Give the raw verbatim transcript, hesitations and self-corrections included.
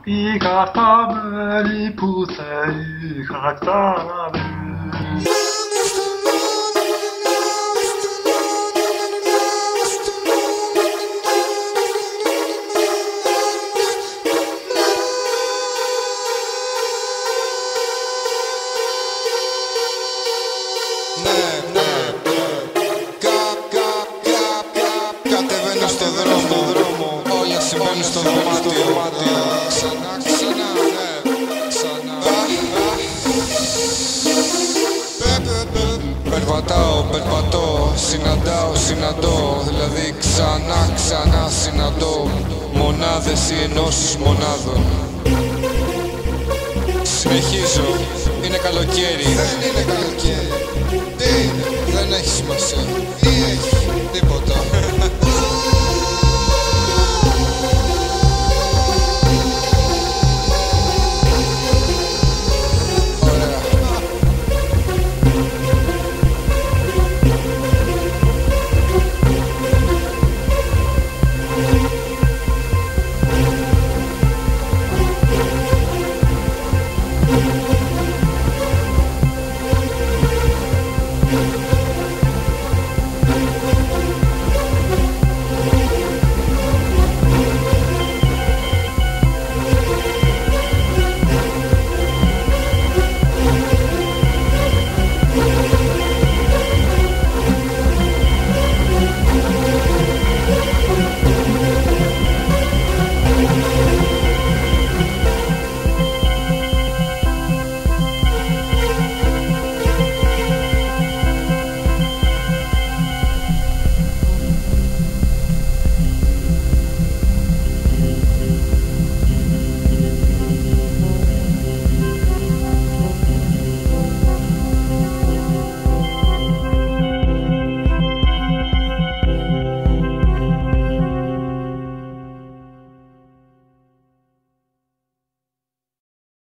Πήγα στα μέρη που σε είχα ξαναδεί. Ναι, ναι, καπ, καπ, καπ, καπ. Κατεβαίνω στο δρόμο, όλα συμβαίνουν στο δωμάτιο. Ξανά, ξανά, ναι, ξανά. Περπατάω, περπατώ, συναντάω, συναντώ. Δηλαδή ξανά, ξανά συναντώ μονάδες ή ενώσεις μονάδων. Συνεχίζω, είναι καλοκαίρι. Δεν είναι καλοκαίρι. Τι είναι, δεν έχει σημασία. Τι έχει, τίποτα.